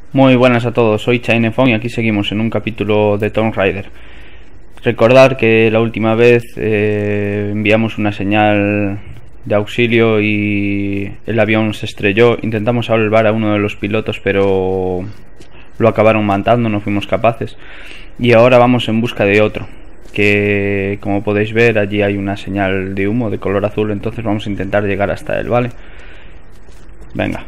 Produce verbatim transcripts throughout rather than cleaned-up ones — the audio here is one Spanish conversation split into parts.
Muy buenas a todos, soy Chainefon y aquí seguimos en un capítulo de Tomb Raider. Recordar que la última vez eh, enviamos una señal de auxilio y el avión se estrelló. Intentamos salvar a uno de los pilotos, pero lo acabaron matando, no fuimos capaces. Y ahora vamos en busca de otro, que como podéis ver allí hay una señal de humo de color azul, entonces vamos a intentar llegar hasta él, ¿vale? Venga.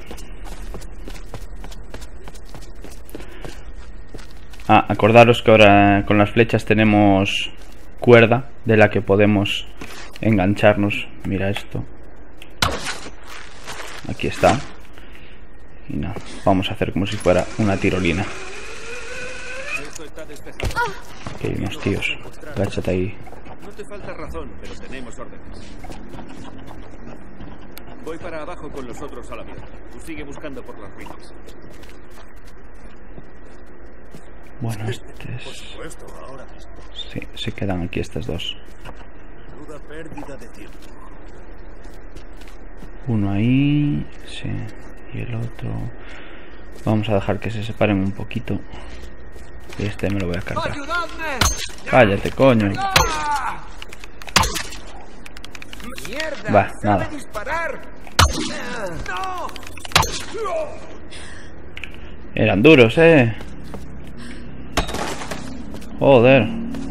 Ah, acordaros que ahora con las flechas tenemos cuerda de la que podemos engancharnos. Mira esto. Aquí está. Y nada, vamos a hacer como si fuera una tirolina. Aquí hay unos tíos. Agáchate ahí. No te falta razón, pero tenemos órdenes. Voy para abajo con los otros al avión. Tú sigue buscando por las ruinas. Bueno, este es... Por supuesto, ahora mismo. Sí, se quedan aquí estas dos. Menuda pérdida de tiempo. Uno ahí, sí, y el otro... Vamos a dejar que se separen un poquito. Y este me lo voy a cargar. Cállate, coño. Va, nada. Eran duros, eh. Joder.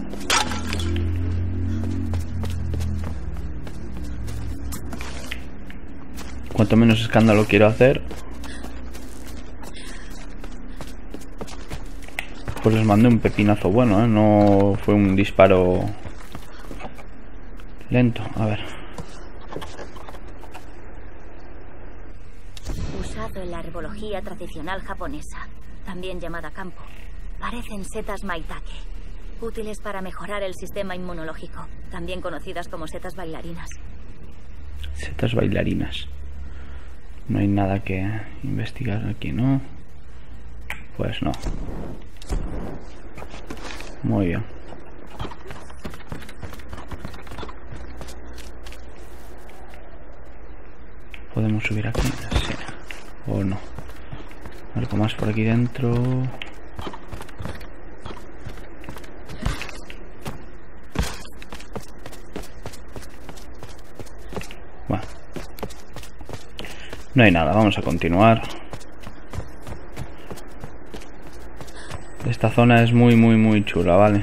Cuanto menos escándalo quiero hacer, pues les mandé un pepinazo bueno, ¿eh? No fue un disparo lento. A ver. Usado en la herbología tradicional japonesa, también llamada kampo. Parecen setas maitake, útiles para mejorar el sistema inmunológico, también conocidas como setas bailarinas. Setas bailarinas. No hay nada que investigar aquí, ¿no? Pues no. Muy bien. ¿Podemos subir aquí? Sí. ¿O no? Algo más por aquí dentro. Bueno. No hay nada, vamos a continuar. Esta zona es muy muy muy chula, ¿vale?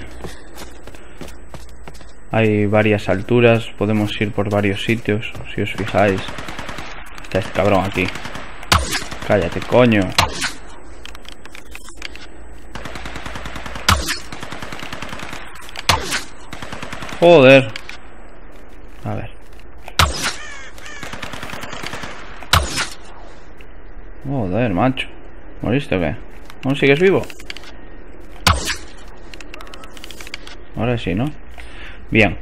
Hay varias alturas, podemos ir por varios sitios, si os fijáis. Está este cabrón aquí. Cállate, coño. Joder. A ver. Joder, macho. ¿Moriste o qué? ¿Aún sigues vivo? Ahora sí, ¿no? Bien.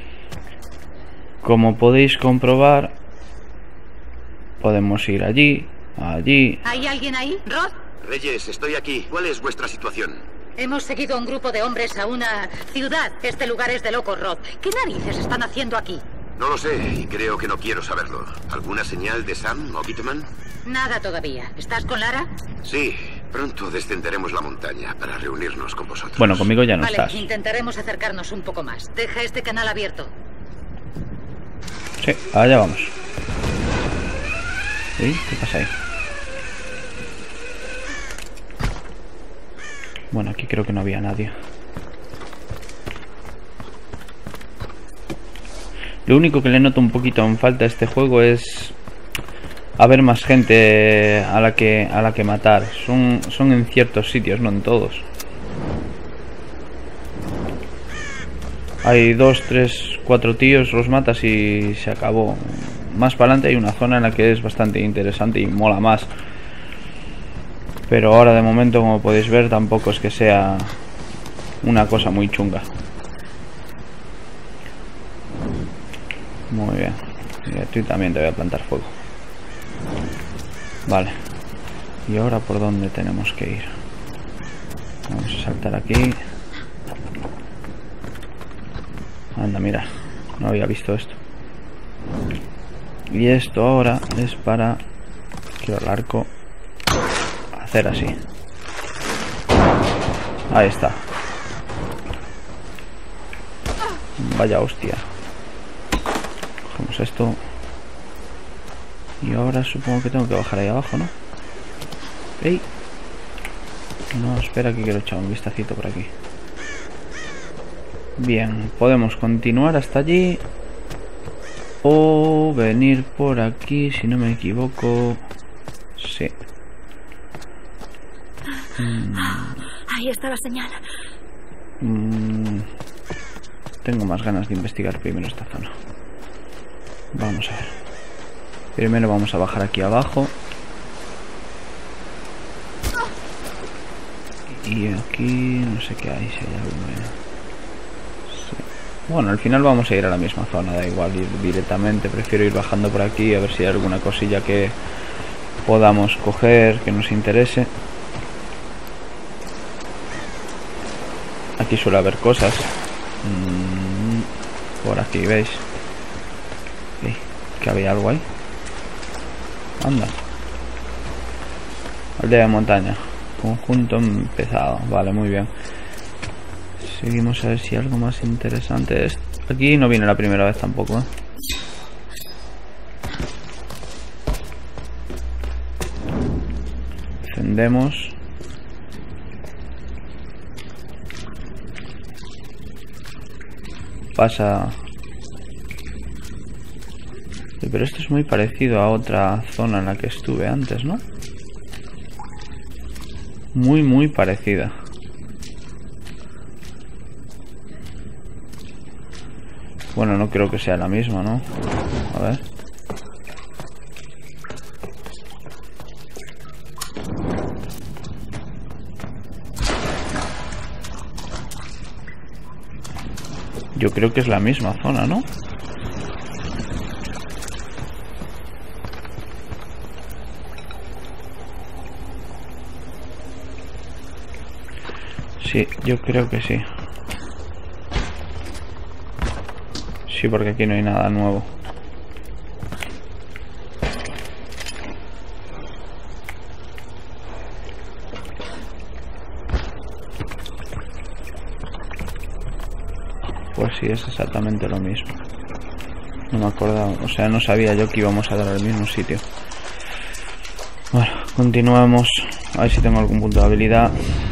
Como podéis comprobar, podemos ir allí, allí. ¿Hay alguien ahí? ¿Rod? Reyes, estoy aquí. ¿Cuál es vuestra situación? Hemos seguido a un grupo de hombres a una ciudad. Este lugar es de locos, Rod. ¿Qué narices están haciendo aquí? No lo sé y creo que no quiero saberlo. ¿Alguna señal de Sam o Bitman? Nada todavía. ¿Estás con Lara? Sí, pronto descenderemos la montaña para reunirnos con vosotros. Bueno, conmigo ya no Vale, estás. intentaremos acercarnos un poco más. Deja este canal abierto. Sí, allá vamos. ¿Sí? ¿Qué pasa ahí? Bueno, aquí creo que no había nadie. Lo único que le noto un poquito en falta a este juego es haber más gente a la que a la que matar. Son, son en ciertos sitios, no en todos. Hay dos, tres, cuatro tíos, los matas y se acabó. Más para adelante hay una zona en la que es bastante interesante y mola más. Pero ahora de momento, como podéis ver, tampoco es que sea una cosa muy chunga. Muy bien. Y a ti también te voy a plantar fuego. Vale. ¿Y ahora por dónde tenemos que ir? Vamos a saltar aquí. Anda, mira. No había visto esto. Y esto ahora es para... Quiero el arco. Hacer así. Ahí está. Vaya hostia. Cogemos esto. Y ahora supongo que tengo que bajar ahí abajo, ¿no? ¡Ey! No, espera que quiero echar un vistacito por aquí. Bien, podemos continuar hasta allí. O venir por aquí, si no me equivoco. Sí. Mm. Ahí está la señal. Mm. Tengo más ganas de investigar primero esta zona. Vamos a ver. Primero vamos a bajar aquí abajo. Y aquí no sé qué hay, si hay algo. Sí. Bueno, al final vamos a ir a la misma zona, da igual ir directamente. Prefiero ir bajando por aquí a ver si hay alguna cosilla que podamos coger, que nos interese. Aquí suele haber cosas. Mm, por aquí, ¿veis? Sí, que había algo ahí. Anda. Aldea de montaña. Conjunto empezado. Vale, muy bien. Seguimos a ver si algo más interesante es. Aquí no viene la primera vez tampoco, ¿eh? Encendemos. Pasa. Pero esto es muy parecido a otra zona en la que estuve antes, ¿no? Muy, muy parecida. Bueno, no creo que sea la misma, ¿no? A ver. Yo creo que es la misma zona, ¿no? Sí, yo creo que sí. Sí, porque aquí no hay nada nuevo. Pues sí, es exactamente lo mismo. No me acordaba, o sea, no sabía yo que íbamos a dar al mismo sitio. Bueno, continuamos. A ver si tengo algún punto de habilidad.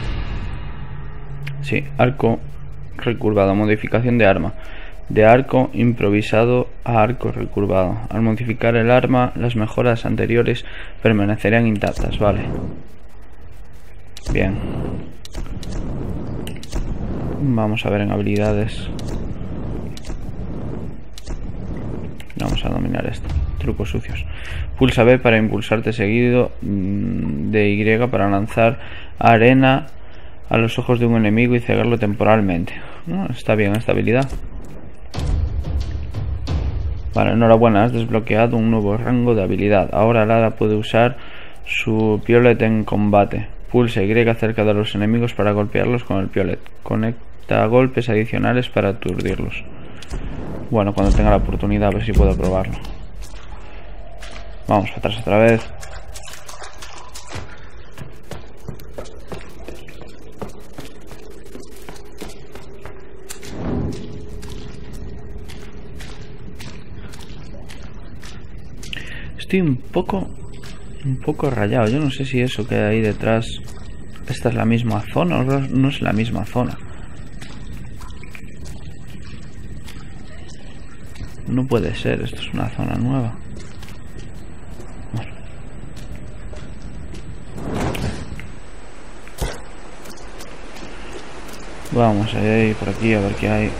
Sí, arco recurvado, modificación de arma. De arco improvisado a arco recurvado. Al modificar el arma, las mejoras anteriores permanecerán intactas, vale. Bien. Vamos a ver en habilidades. Vamos a dominar esto. Trucos sucios. Pulsa B para impulsarte seguido de Y para lanzar arena a los ojos de un enemigo y cegarlo temporalmente. No, está bien esta habilidad. Vale, enhorabuena, has desbloqueado un nuevo rango de habilidad. Ahora Lara puede usar su piolet en combate. Pulsa Y cerca de los enemigos para golpearlos con el piolet. Conecta golpes adicionales para aturdirlos. Bueno, cuando tenga la oportunidad, a ver si puedo probarlo. Vamos para atrás otra vez. Estoy un poco un poco rayado. Yo no sé si eso que hay detrás, esta es la misma zona o no es la misma zona. No puede ser, esto es una zona nueva. Bueno. Vamos a ir por aquí a ver qué hay.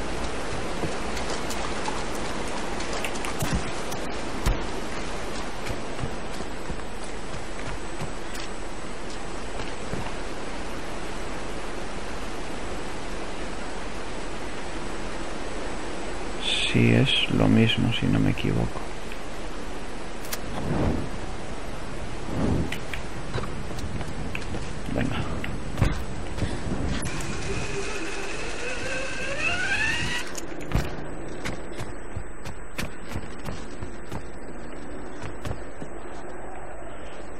Sí, es lo mismo, si no me equivoco. Venga.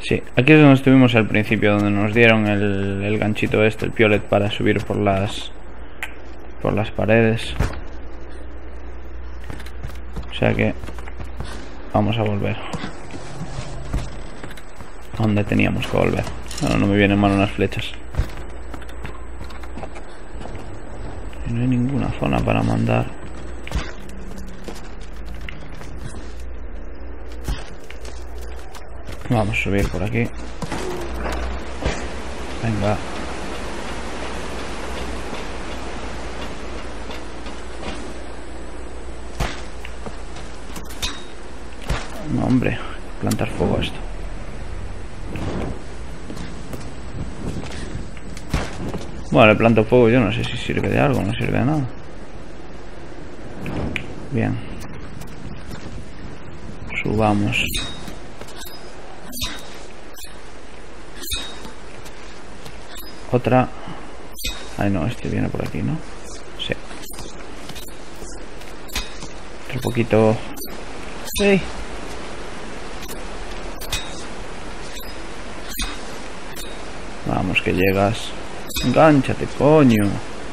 Sí, aquí es donde estuvimos al principio, donde nos dieron el, el ganchito este, el piolet, para subir por las por las paredes. O sea que vamos a volver a donde teníamos que volver. No, no me vienen mal unas flechas. Y no hay ninguna zona para mandar. Vamos a subir por aquí. Venga. No, hombre, plantar fuego a esto. Bueno, le planto fuego, yo no sé si sirve de algo, no sirve de nada. Bien. Subamos. Otra. Ay, no, este viene por aquí, ¿no? Sí. Otro poquito. Sí. Vamos, que llegas. Engánchate, coño.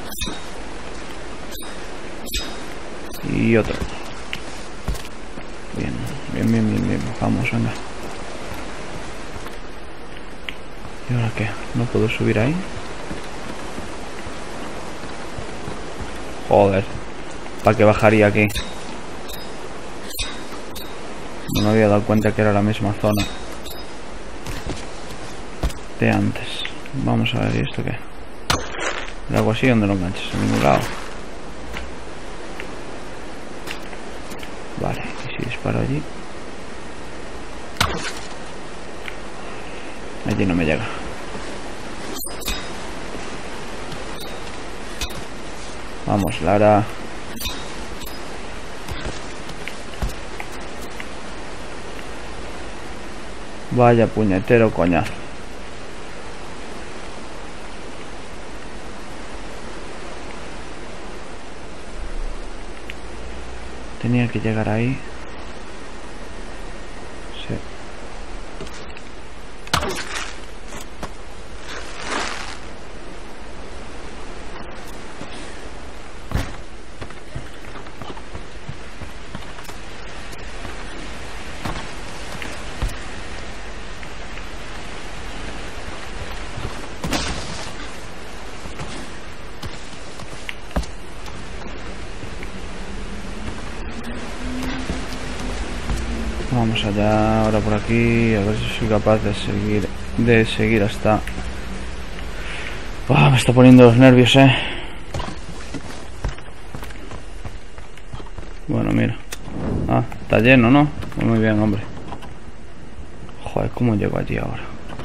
Y otro. Bien, bien, bien, bien, bien. Vamos, venga. ¿Y ahora qué? ¿No puedo subir ahí? Joder. ¿Para qué bajaría aquí? No me había dado cuenta que era la misma zona de antes. Vamos a ver, ¿y esto qué? El agua así, donde lo enganches, en ningún lado. Vale, y si disparo allí. Allí no me llega. Vamos, Lara. Vaya puñetero coñazo. Tenía que llegar ahí. Sí. Vamos allá, ahora por aquí, a ver si soy capaz de seguir de seguir hasta... Oh, me está poniendo los nervios, eh. Bueno, mira. Ah, está lleno, ¿no? Muy bien, hombre. Joder, ¿cómo llego allí ahora?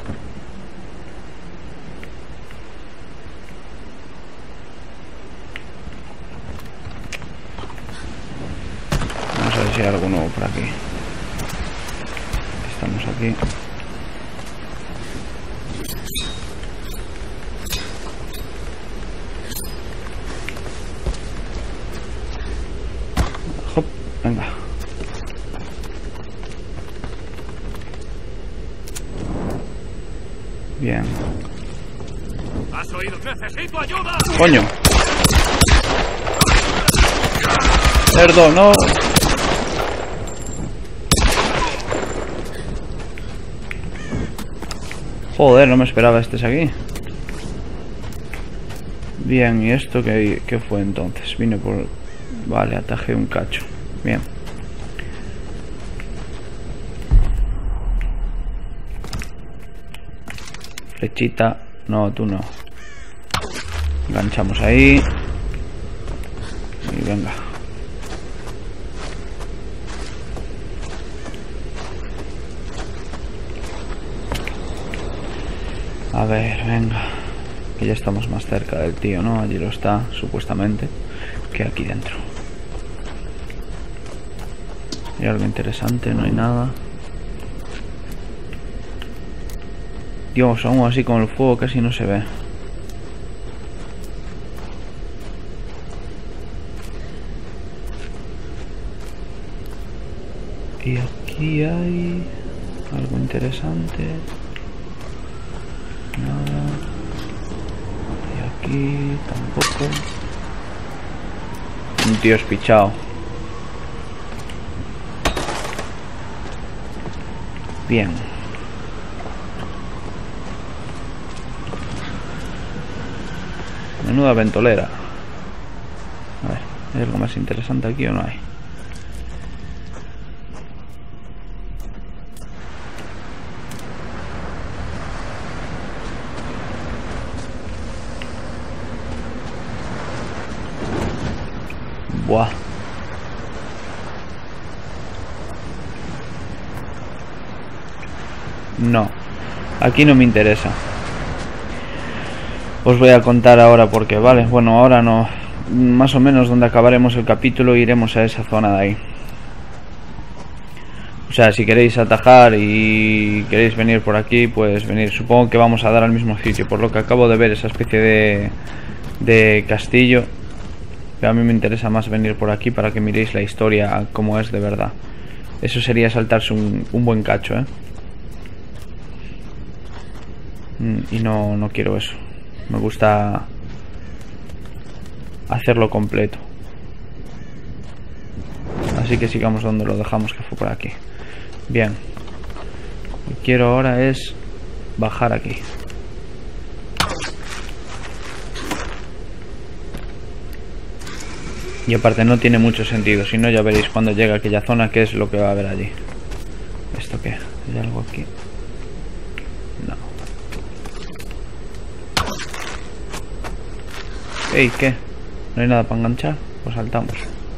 Vamos a ver si hay algo nuevo por aquí. Estamos aquí. Hop, venga. Bien. ¿Has oído? ¡Necesito ayuda! ¡Coño! ¡Cerdo, no! Joder, no me esperaba este aquí. Bien, ¿y esto qué, qué fue entonces? Vine por... Vale, atajé un cacho. Bien. Flechita. No, tú no. Enganchamos ahí. Y venga. A ver, venga. Que ya estamos más cerca del tío, ¿no? Allí lo está, supuestamente. Que aquí dentro. ¿Hay algo interesante? No hay nada. Dios, aún así con el fuego casi no se ve. Y aquí hay Algo interesante. Nada. Y aquí tampoco. Un tío espichado. Bien. Menuda ventolera. A ver, ¿hay algo más interesante aquí o no hay? Buah. No, aquí no me interesa. Os voy a contar ahora por qué, ¿vale? Bueno, ahora no. Más o menos donde acabaremos el capítulo iremos a esa zona de ahí. O sea, si queréis atajar y queréis venir por aquí, pues venir. Supongo que vamos a dar al mismo sitio, por lo que acabo de ver esa especie de, de castillo. Pero a mí me interesa más venir por aquí para que miréis la historia como es de verdad. Eso sería saltarse un, un buen cacho, ¿eh? Y no, no quiero eso. Me gusta hacerlo completo. Así que sigamos donde lo dejamos, que fue por aquí. Bien. Lo que quiero ahora es bajar aquí. Y aparte no tiene mucho sentido. Si no, ya veréis cuando llegue a aquella zona qué es lo que va a haber allí. ¿Esto qué? ¿Hay algo aquí? No. Ey, ¿qué? ¿No hay nada para enganchar? Pues saltamos.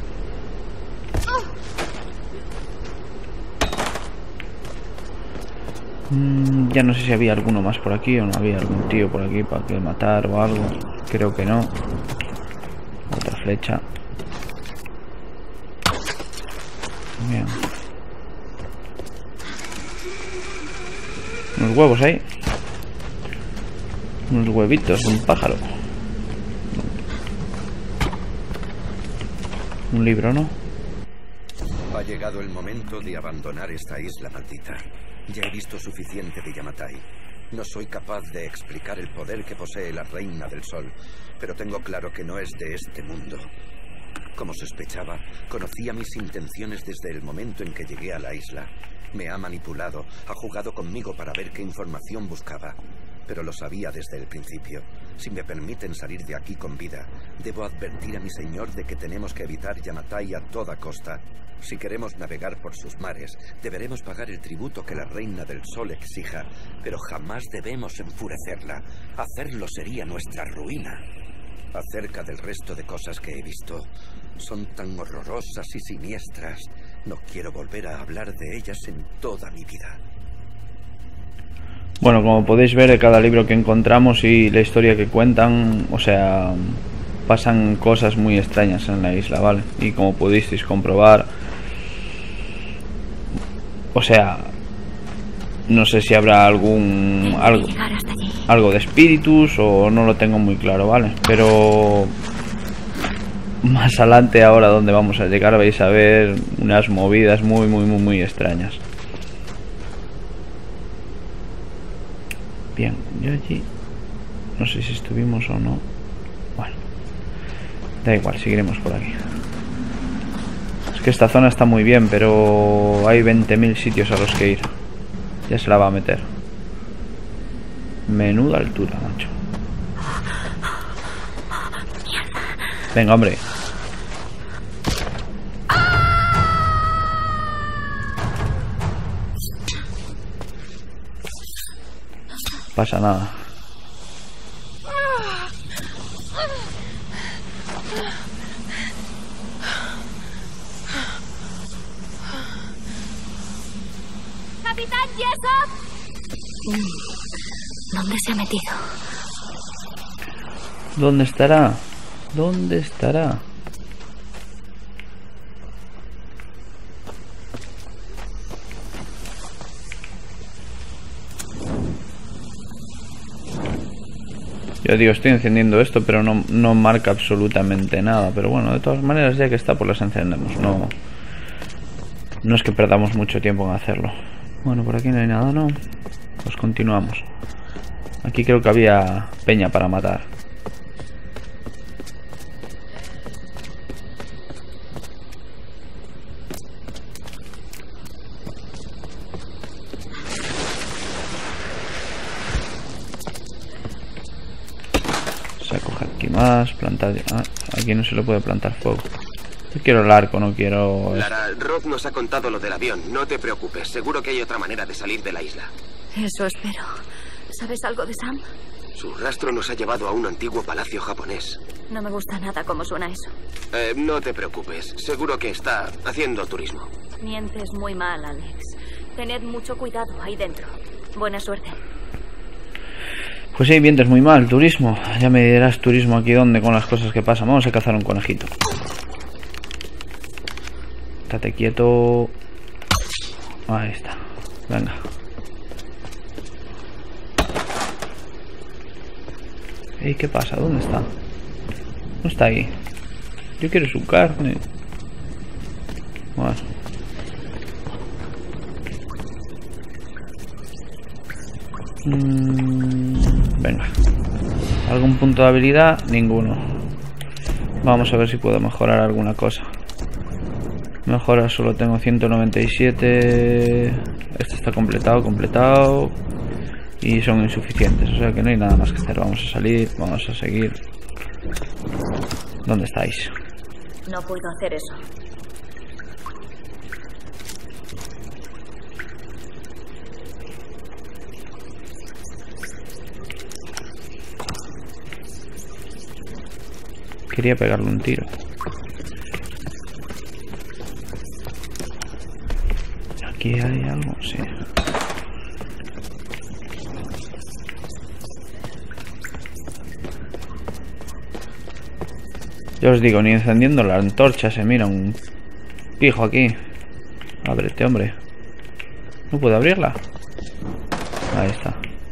Mm, ya no sé si había alguno más por aquí o no había algún tío por aquí para que matar o algo. Creo que no. Otra flecha. Bien. Unos huevos ahí. Unos huevitos, un pájaro. Un libro, ¿no? Ha llegado el momento de abandonar esta isla maldita. Ya he visto suficiente de Yamatai. No soy capaz de explicar el poder que posee la Reina del Sol, pero tengo claro que no es de este mundo. Como sospechaba, conocía mis intenciones desde el momento en que llegué a la isla. Me ha manipulado, ha jugado conmigo para ver qué información buscaba. Pero lo sabía desde el principio. Si me permiten salir de aquí con vida, debo advertir a mi señor de que tenemos que evitar Yamatai a toda costa. Si queremos navegar por sus mares, deberemos pagar el tributo que la Reina del Sol exija, pero jamás debemos enfurecerla. Hacerlo sería nuestra ruina. Acerca del resto de cosas que he visto, son tan horrorosas y siniestras. No quiero volver a hablar de ellas en toda mi vida. Bueno, como podéis ver, cada libro que encontramos y la historia que cuentan, o sea, pasan cosas muy extrañas en la isla, ¿vale? Y como pudisteis comprobar, o sea, no sé si habrá algún algo, algo de espíritus o no lo tengo muy claro, ¿vale? Pero más adelante, ahora donde vamos a llegar, vais a ver unas movidas muy, muy, muy, muy extrañas. Bien, yo allí no sé si estuvimos o no. Bueno, da igual, seguiremos por aquí. Es que esta zona está muy bien, pero hay veinte mil sitios a los que ir. Ya se la va a meter. Menuda altura, macho. Venga, hombre. Pasa nada. ¡Capitán Jessop! ¿Dónde se ha metido? ¿Dónde estará? ¿Dónde estará? Yo digo, estoy encendiendo esto, pero no, no marca absolutamente nada. Pero bueno, de todas maneras, ya que está, pues las encendemos. No, no es que perdamos mucho tiempo en hacerlo. Bueno, por aquí no hay nada, ¿no? Pues continuamos. Aquí creo que había peña para matar. Se coge aquí más, plantar... Ah, aquí no se le puede plantar fuego. Yo quiero el arco, no quiero... Lara, Roth nos ha contado lo del avión. No te preocupes, seguro que hay otra manera de salir de la isla. Eso espero. ¿Sabes algo de Sam? Su rastro nos ha llevado a un antiguo palacio japonés. No me gusta nada cómo suena eso. Eh, no te preocupes, seguro que está haciendo turismo. Mientes muy mal, Alex. Tened mucho cuidado ahí dentro. Buena suerte. Pues sí, mientes muy mal, turismo. Ya me dirás turismo aquí donde con las cosas que pasan. Vamos a cazar un conejito. Estate quieto. Ahí está. Venga. Ey, ¿qué pasa? ¿Dónde está? No está ahí. Yo quiero su carne. Bueno. Mm, venga. ¿Algún punto de habilidad? Ninguno. Vamos a ver si puedo mejorar alguna cosa. Mejora solo tengo ciento noventa y siete. Este está completado, completado. Y son insuficientes, o sea que no hay nada más que hacer. Vamos a salir, vamos a seguir. ¿Dónde estáis? No puedo hacer eso. Quería pegarle un tiro. ¿Aquí hay algo? Sí. Ya os digo, ni encendiendo la antorcha se mira un pijo aquí. Ábrete, hombre. ¿No puedo abrirla? Ahí está.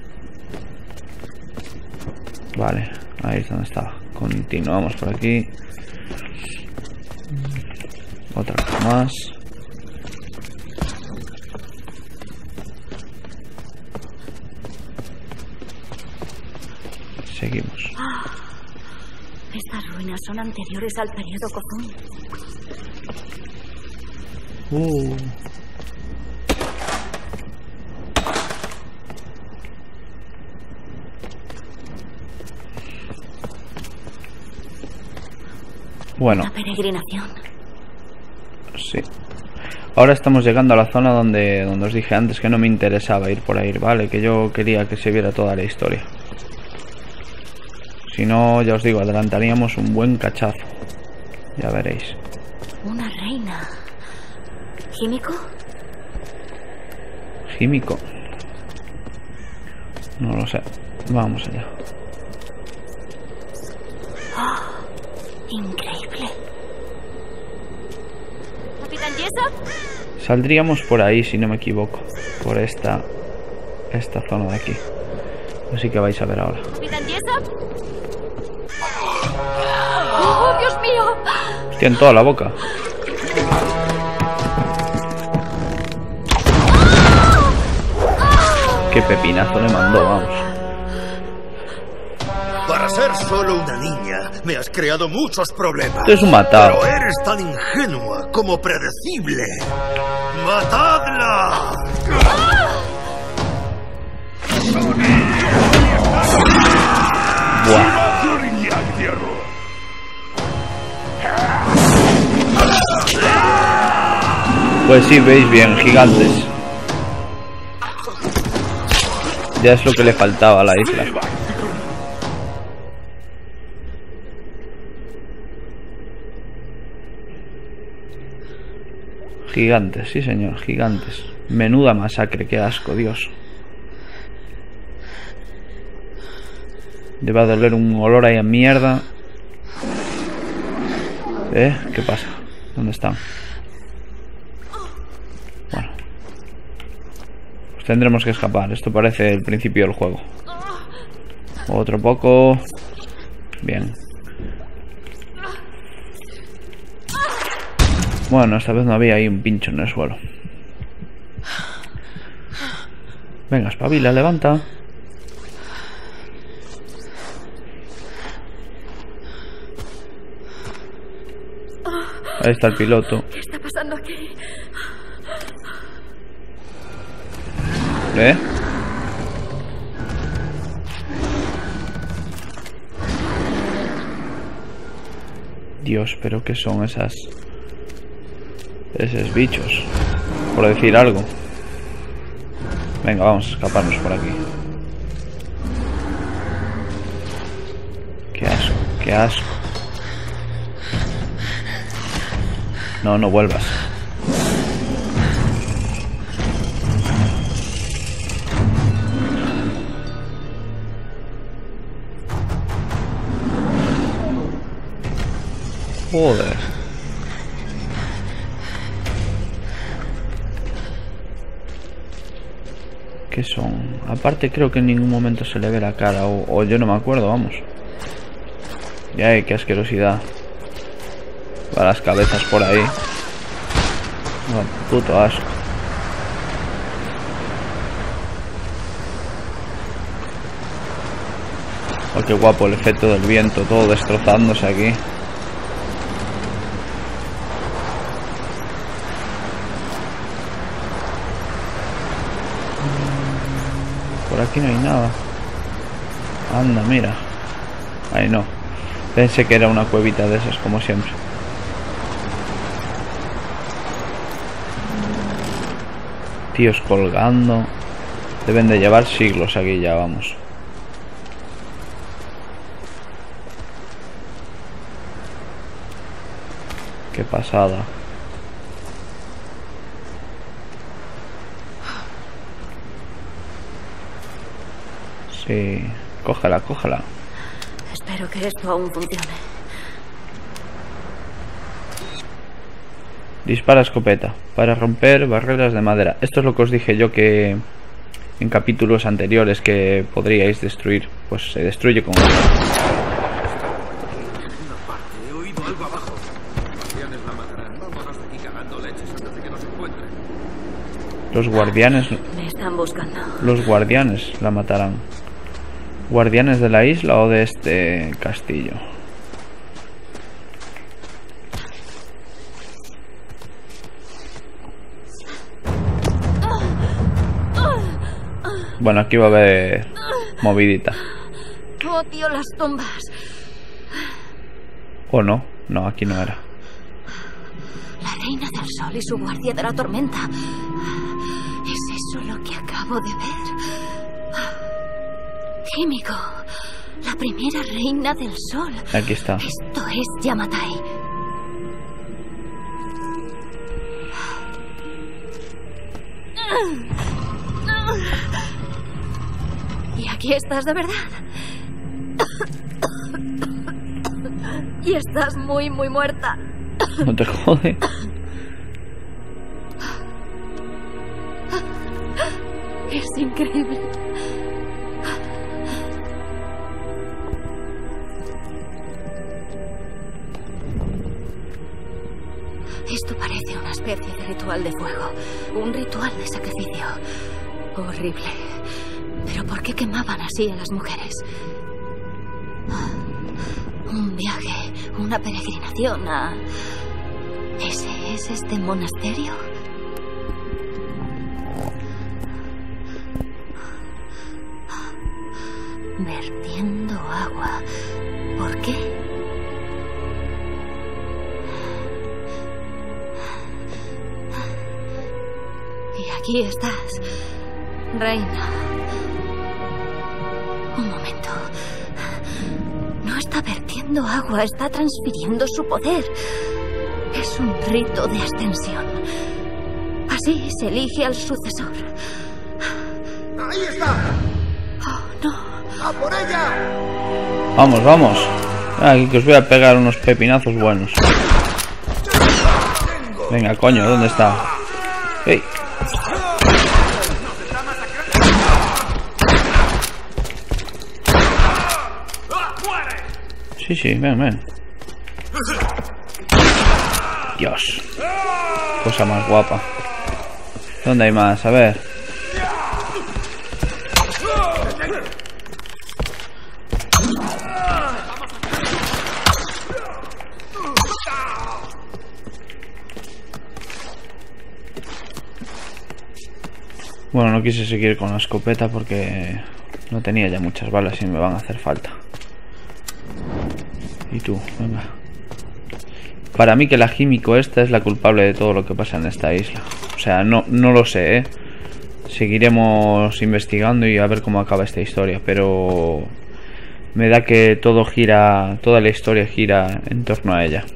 Vale, ahí es donde estaba. Continuamos por aquí. Otra cosa más. Seguimos. Estas ruinas son anteriores al periodo Kozun. Uh. Bueno. Una peregrinación. Sí. Ahora estamos llegando a la zona donde, donde os dije antes que no me interesaba ir por ahí, ¿vale? Que yo quería que se viera toda la historia. Si no, ya os digo, adelantaríamos un buen cachazo. Ya veréis. Una reina. ¿Químico? ¿Químico? No lo sé. Vamos allá. Oh, increíble. ¿Capitán Jessup? Saldríamos por ahí, si no me equivoco. Por esta... Esta zona de aquí. Así que vais a ver ahora. ¿Capitán Jessup? ¡Oh, Dios mío! Hostia, en toda la boca. Qué pepinazo le mandó, vamos. Para ser solo una niña, me has creado muchos problemas. Esto es un matado. Pero eres tan ingenua como predecible. ¡Matadla! Buah. Pues sí, veis bien, gigantes. Ya es lo que le faltaba a la isla. Gigantes, sí señor, gigantes. Menuda masacre, qué asco, Dios. Debe doler un olor ahí a mierda. ¿Eh? ¿Qué pasa? ¿Dónde están? Bueno. Pues tendremos que escapar. Esto parece el principio del juego. Otro poco. Bien. Bueno, esta vez no había ahí un pincho en el suelo. Venga, espabila, levanta. Ahí está el piloto. ¿Qué está pasando aquí? ¿Eh? Dios, pero ¿qué son esas? Esos bichos, por decir algo. Venga, vamos a escaparnos por aquí. Qué asco, qué asco. No, no vuelvas. Joder. ¿Qué son? Aparte creo que en ningún momento se le ve la cara. O, o yo no me acuerdo, vamos. Y ay, qué asquerosidad. Para las cabezas por ahí. Oh, puto asco. Oh, qué guapo el efecto del viento. Todo destrozándose aquí. Por aquí no hay nada. Anda, mira. Ahí no. Pensé que era una cuevita de esas, como siempre. Tíos colgando. Deben de llevar siglos aquí ya, vamos. Qué pasada. Sí, cógela, cógela. Espero que esto aún funcione. Dispara escopeta para romper barreras de madera. Esto es lo que os dije yo que en capítulos anteriores que podríais destruir. Pues se destruye con esto. He oído algo abajo. Los guardianes la matarán. Vámonos de aquí cagando leches antes de que nos encuentren. Los guardianes. Me están buscando. Los guardianes la matarán. ¿Guardianes de la isla o de este castillo? Bueno, aquí va a haber movidita. Odio las tumbas. ¿O no? No, aquí no era. La reina del sol y su guardia de la tormenta. ¿Es eso lo que acabo de ver? Químico, la primera reina del sol. Aquí está. Esto es Yamatai. Y aquí estás de verdad. Y estás muy, muy muerta. No te jode. Es increíble. Esto parece una especie de ritual de fuego. Un ritual de sacrificio. Horrible. ¿Pero por qué quemaban así a las mujeres? Un viaje, una peregrinación a... ¿Ese es este monasterio? Vertiendo agua. ¿Por qué? Y aquí estás, reina. Un momento. No está vertiendo agua, está transfiriendo su poder. Es un rito de ascensión. Así se elige al sucesor. ¡Ahí está! Oh, no. ¡A por ella! Vamos, vamos. Aquí que os voy a pegar unos pepinazos buenos. Venga, coño, ¿dónde está? ¡Ey! Sí, sí, ven, ven. Dios. Cosa más guapa. ¿Dónde hay más? A ver. Bueno, no quise seguir con la escopeta porque no tenía ya muchas balas y me van a hacer falta. Y tú, venga. Para mí que la Himiko esta es la culpable de todo lo que pasa en esta isla. O sea, no, no lo sé, ¿eh? Seguiremos investigando y a ver cómo acaba esta historia, pero me da que todo gira, toda la historia gira en torno a ella.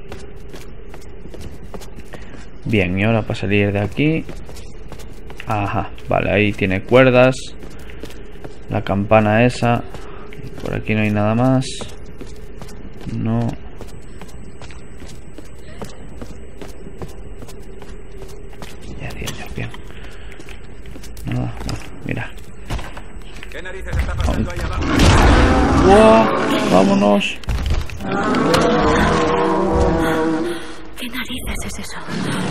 Bien, y ahora para salir de aquí... Ajá, vale, ahí tiene cuerdas. La campana esa. Por aquí no hay nada más. No. Ya decía yo, bien. Nada, bueno, mira. ¿Qué narices está pasando ahí abajo? ¡Wow! ¡Vámonos! ¿Qué narices es eso?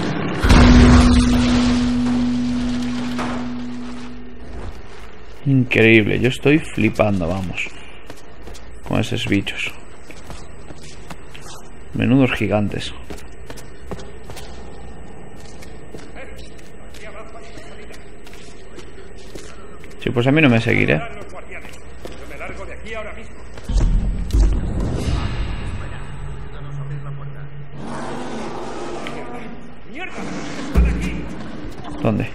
Increíble, yo estoy flipando, vamos, con esos bichos. Menudos gigantes. Sí, pues a mí no me seguiré. ¿Dónde?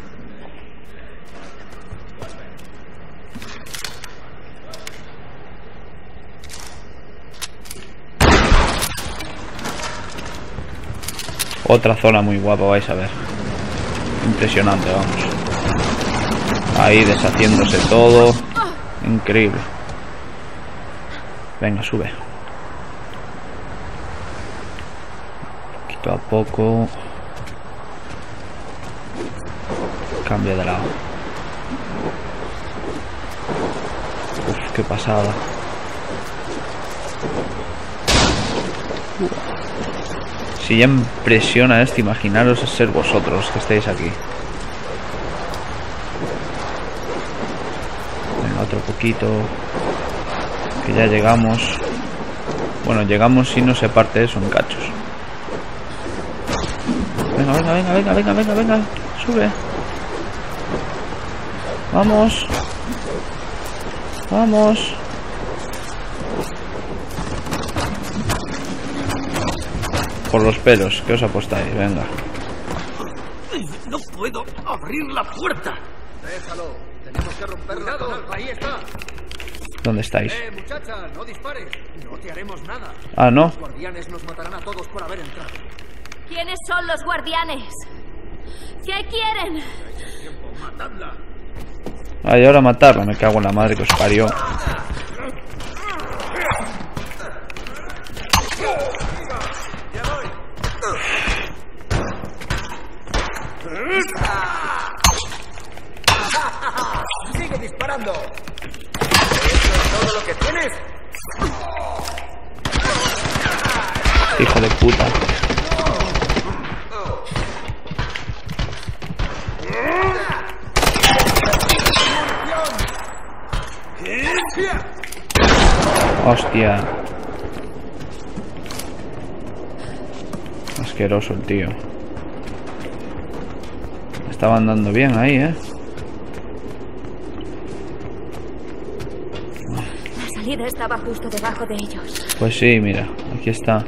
Otra zona muy guapa, vais a ver. Impresionante, vamos. Ahí deshaciéndose todo. Increíble. Venga, sube. Poquito a poco. Cambia de lado. Uf, qué pasada. Si ya impresiona esto, imaginaros ser vosotros que estéis aquí. Venga, otro poquito. Que ya llegamos. Bueno, llegamos si no se parte eso en cachos. Venga, venga, venga, venga, venga, venga, venga. Sube. Vamos. Vamos. Por los pelos, ¿qué os apostáis? Venga. No puedo abrir la puerta. Déjalo. Tenemos que romperla. Cuidado, ahí está. ¿Dónde estáis? Eh, muchacha, no dispares. No te haremos nada. Ah, ¿no? Los guardianes nos matarán a todos por haber entrado. ¿Quiénes son los guardianes? ¿Qué quieren? Tiempo, matadla. Ah, y ahora matarla, me cago en la madre que os parió. ¡Sigue disparando! ¿Eso es todo lo que tienes? Hijo de puta. Hostia. Asqueroso el tío. Estaban dando bien ahí, ¿eh? La salida estaba justo debajo de ellos. Pues sí, mira, aquí está.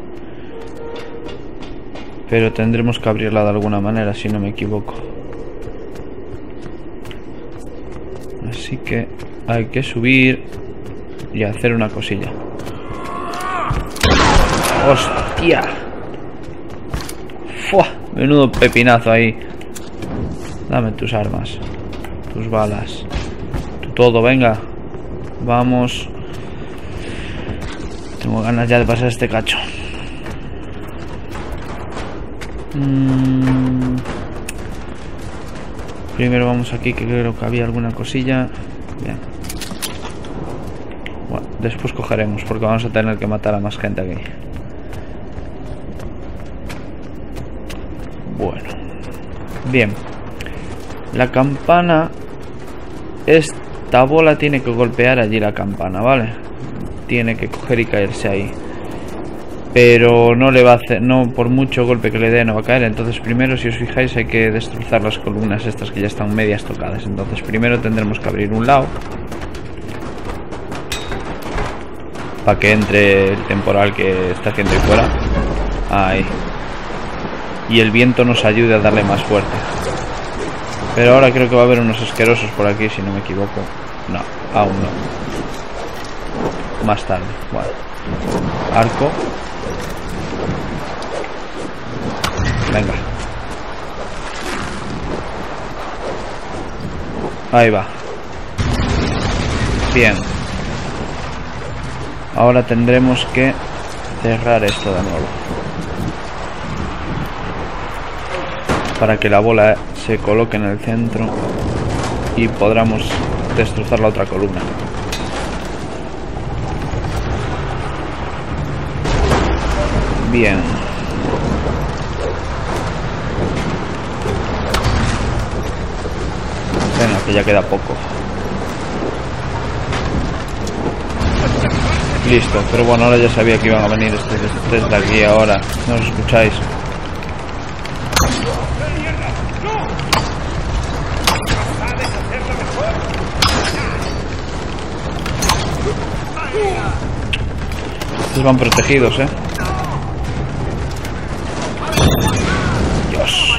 Pero tendremos que abrirla de alguna manera, si no me equivoco. Así que hay que subir y hacer una cosilla. ¡Hostia! ¡Fua! Menudo pepinazo ahí. Dame tus armas, tus balas, tu todo, venga. Vamos. Tengo ganas ya de pasar este cacho. Mm. Primero vamos aquí, que creo que había alguna cosilla. Bien. Bueno, después cogeremos, porque vamos a tener que matar a más gente aquí. Bueno. Bien. La campana es esta bola tiene que golpear allí la campana, ¿vale? Tiene que coger y caerse ahí. Pero no le va a hacer, no por mucho golpe que le dé no va a caer. Entonces primero, si os fijáis, hay que destrozar las columnas estas que ya están medias tocadas. Entonces primero tendremos que abrir un lado para que entre el temporal que está haciendo ahí fuera. Ahí. Y el viento nos ayude a darle más fuerte. Pero ahora creo que va a haber unos asquerosos por aquí, si no me equivoco. No, aún no. Más tarde. Bueno. Arco. Venga. Ahí va. Bien. Ahora tendremos que cerrar esto de nuevo. Para que la bola se coloque en el centro y podamos destrozar la otra columna. Bien. Venga, que ya queda poco. Listo, pero bueno, ahora ya sabía que iban a venir estos desde aquí ahora. ¿No os escucháis? Estos van protegidos, eh. Dios.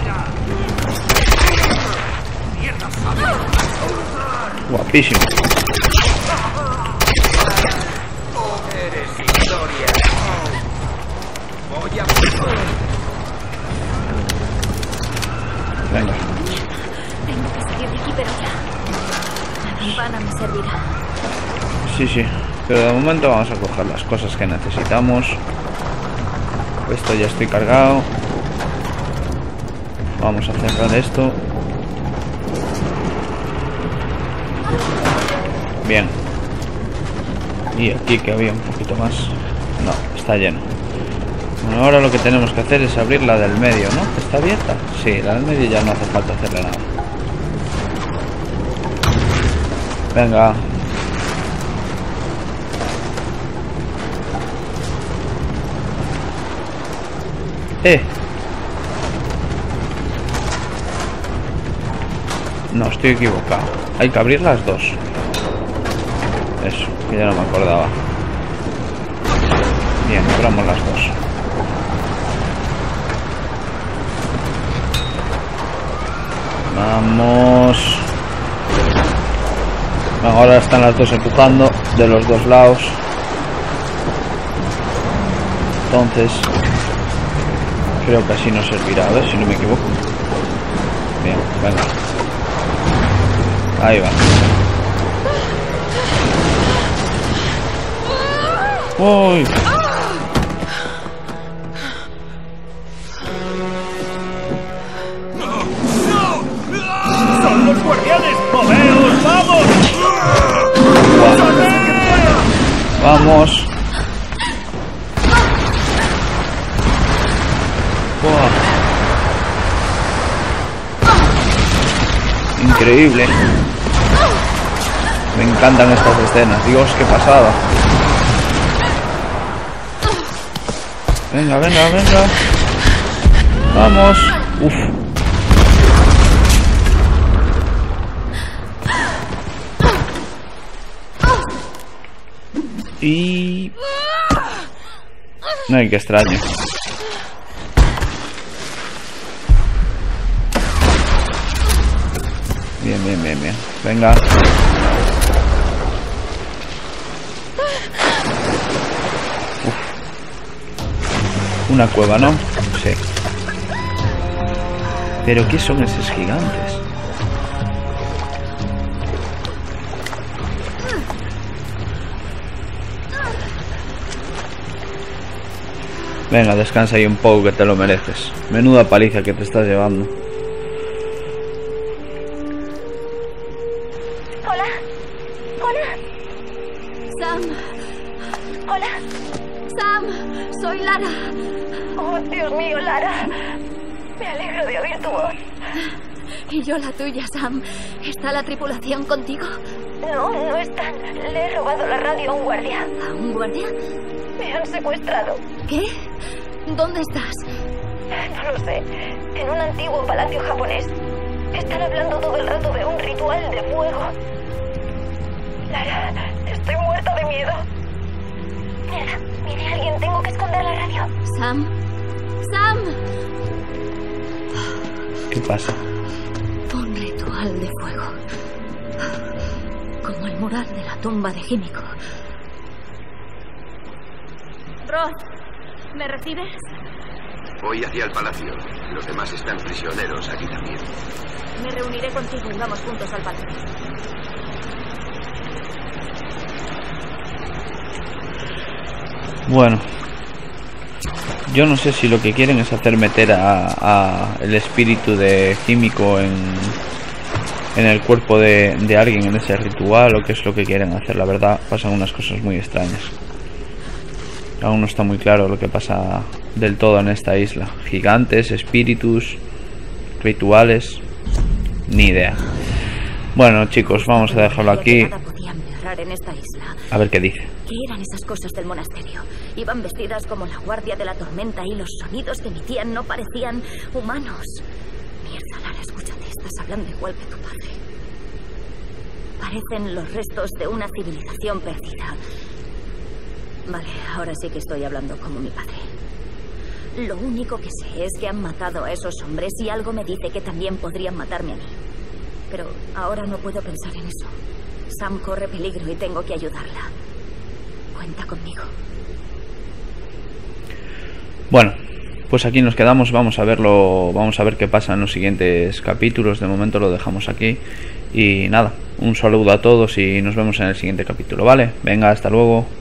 Guapísimo. Venga. Tengo que salir de aquí, pero ya. La campana me servirá. Sí, sí. Pero de momento vamos a coger las cosas que necesitamos. Esto ya estoy cargado. Vamos a cerrar esto. Bien. Y aquí que había un poquito más. No, está lleno. Bueno, ahora lo que tenemos que hacer es abrir la del medio, ¿no? ¿Está abierta? Sí, la del medio ya no hace falta hacerle nada. Venga. Eh. No, estoy equivocado. Hay que abrir las dos. Eso, que ya no me acordaba. Bien, abramos las dos. Vamos. Bueno, ahora están las dos empujando de los dos lados. Entonces creo que así nos servirá, a ver si no me equivoco. Bien, venga. Ahí va. Uy. ¡Son los guardianes! ¡Moveos! ¡Vamos! Vamos. Wow. Increíble. Me encantan estas escenas. Dios, qué pasada. Venga, venga, venga. Vamos. Uf. Y... ay, qué extraño. Bien, bien, bien, bien. Venga. Uf. Una cueva, ¿no? Sí. ¿Pero qué son esos gigantes? Venga, descansa ahí un poco que te lo mereces. Menuda paliza que te estás llevando. Hola. Hola. Sam. Hola. Sam. Soy Lara. Oh, Dios mío, Lara. Me alegro de oír tu voz. Y yo la tuya, Sam. ¿Está la tripulación contigo? No, no están. Le he robado la radio a un guardia. ¿A un guardia? Me han secuestrado. ¿Qué? ¿Dónde estás? No lo sé. En un antiguo palacio japonés. Están hablando todo el rato de un ritual de fuego. Lara, estoy muerta de miedo. Mierda, viene alguien. Tengo que esconder la radio. Sam. Sam. ¿Qué pasa? Un ritual de fuego. Como el mural de la tumba de Himiko. Roth, ¿me recibes? Voy hacia el palacio. Los demás están prisioneros aquí también. Me reuniré contigo y vamos juntos al palacio. Bueno, yo no sé si lo que quieren es hacer meter a, a el espíritu de Himiko en, en el cuerpo de, de alguien en ese ritual, o qué es lo que quieren hacer. La verdad, pasan unas cosas muy extrañas. Aún no está muy claro lo que pasa del todo en esta isla. Gigantes, espíritus, rituales, ni idea. Bueno, chicos, vamos a dejarlo aquí. En esta isla. A ver qué dice. ¿Qué eran esas cosas del monasterio? Iban vestidas como la guardia de la tormenta y los sonidos que emitían no parecían humanos. Mierda, Lara, escúchate, estás hablando igual que tu padre. Parecen los restos de una civilización perdida. Vale, ahora sí que estoy hablando como mi padre. Lo único que sé es que han matado a esos hombres y algo me dice que también podrían matarme a mí. Pero ahora no puedo pensar en eso. Sam corre peligro y tengo que ayudarla. Cuenta conmigo. Bueno, pues aquí nos quedamos. Vamos a verlo, vamos a ver qué pasa en los siguientes capítulos. De momento lo dejamos aquí. Y nada, un saludo a todos y nos vemos en el siguiente capítulo, ¿vale? Venga, hasta luego.